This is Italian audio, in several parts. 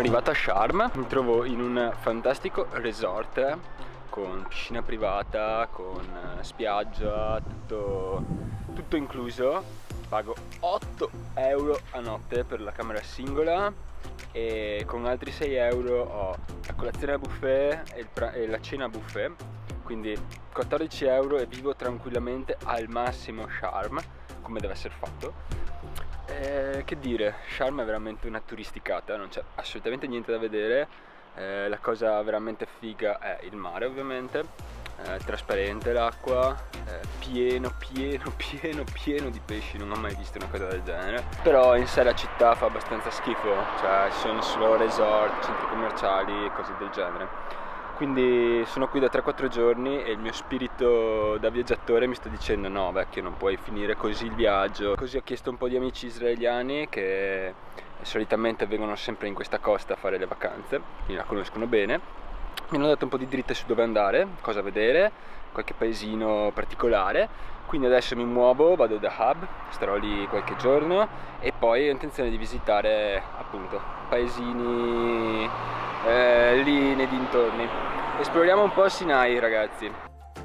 arrivato a Sharm, mi trovo in un fantastico resort con piscina privata, con spiaggia, tutto incluso. Pago 8 euro a notte per la camera singola e con altri 6 euro ho la colazione a buffet e la cena a buffet, quindi 14 euro e vivo tranquillamente al massimo Sharm, come deve essere fatto. Che dire, Sharm è veramente una turisticata, non c'è assolutamente niente da vedere. La cosa veramente figa è il mare, ovviamente, trasparente l'acqua, pieno di pesci, non ho mai visto una cosa del genere. Però in sé la città fa abbastanza schifo, cioè ci sono solo resort, centri commerciali e cose del genere. Quindi sono qui da 3-4 giorni e il mio spirito da viaggiatore mi sta dicendo: no vecchio, non puoi finire così il viaggio. Così ho chiesto un po' di amici israeliani che solitamente vengono sempre in questa costa a fare le vacanze, quindi la conoscono bene. Mi hanno dato un po' di dritte su dove andare, cosa vedere, qualche paesino particolare. Quindi adesso mi muovo, vado da Hub, starò lì qualche giorno e poi ho intenzione di visitare appunto paesini lì nei dintorni. Esploriamo un po' Sinai, ragazzi.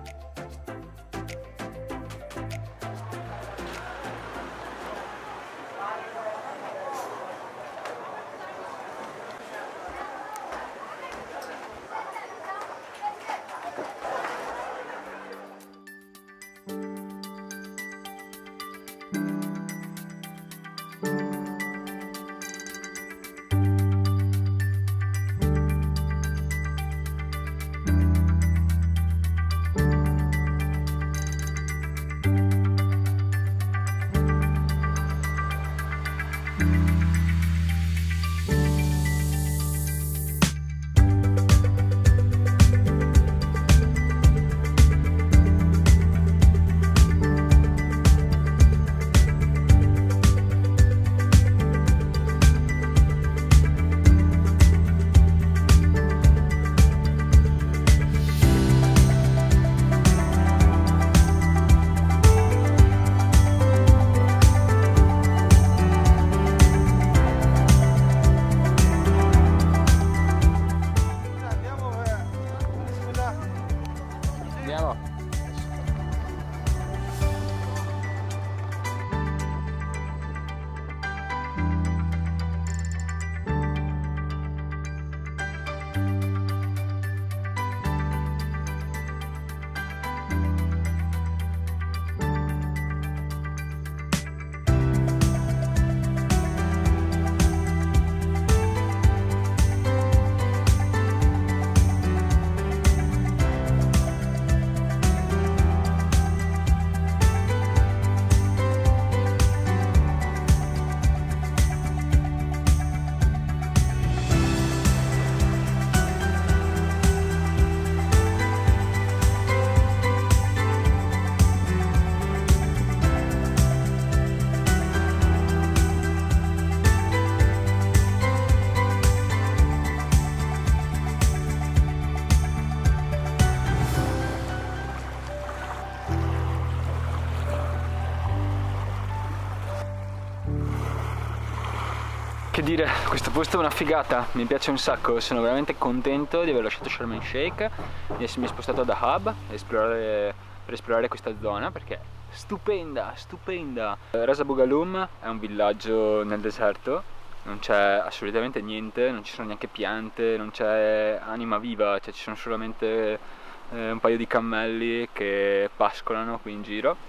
Che dire, questo posto è una figata, mi piace un sacco, sono veramente contento di aver lasciato Sharm el Sheikh, di essermi spostato da Hub per esplorare questa zona perché è stupenda, stupenda. Ras Abu Galum è un villaggio nel deserto, non c'è assolutamente niente, non ci sono neanche piante, non c'è anima viva, cioè ci sono solamente un paio di cammelli che pascolano qui in giro,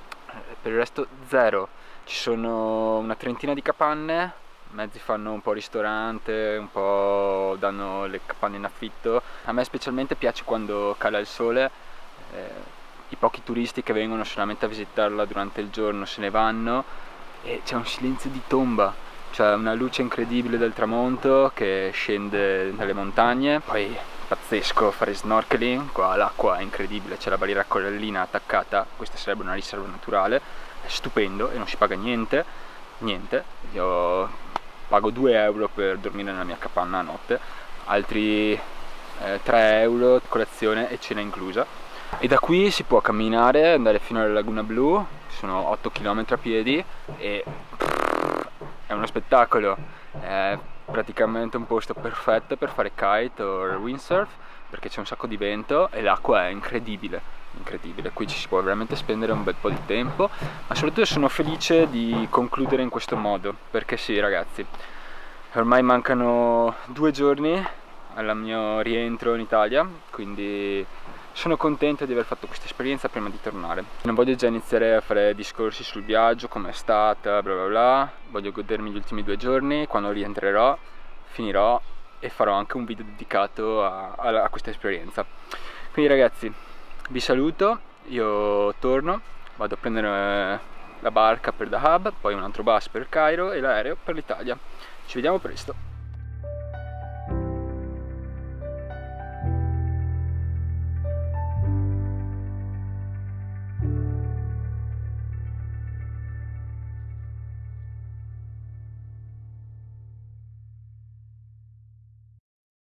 per il resto zero. Ci sono una trentina di capanne, mezzi fanno un po' ristorante, un po' danno le capanne in affitto. A me specialmente piace quando cala il sole, i pochi turisti che vengono solamente a visitarla durante il giorno se ne vanno e c'è un silenzio di tomba, c'è una luce incredibile del tramonto che scende dalle montagne. Poi pazzesco fare snorkeling, qua l'acqua è incredibile, c'è la barriera corallina attaccata, questa sarebbe una riserva naturale, è stupendo e non si paga niente, io pago 2 euro per dormire nella mia capanna a notte, altri 3 euro colazione e cena inclusa. E da qui si può camminare, andare fino alla Laguna Blu, sono 8 km a piedi e è uno spettacolo. praticamente un posto perfetto per fare kite o windsurf, perché c'è un sacco di vento e l'acqua è incredibile, incredibile. Qui ci si può veramente spendere un bel po' di tempo, ma soprattutto sono felice di concludere in questo modo, perché sì ragazzi, ormai mancano 2 giorni al mio rientro in Italia, quindi sono contento di aver fatto questa esperienza prima di tornare. Non voglio già iniziare a fare discorsi sul viaggio, com'è stata, bla bla bla. Voglio godermi gli ultimi 2 giorni, quando rientrerò finirò e farò anche un video dedicato a questa esperienza. Quindi ragazzi, vi saluto, io torno, vado a prendere la barca per Dahab, poi un altro bus per il Cairo e l'aereo per l'Italia. Ci vediamo presto.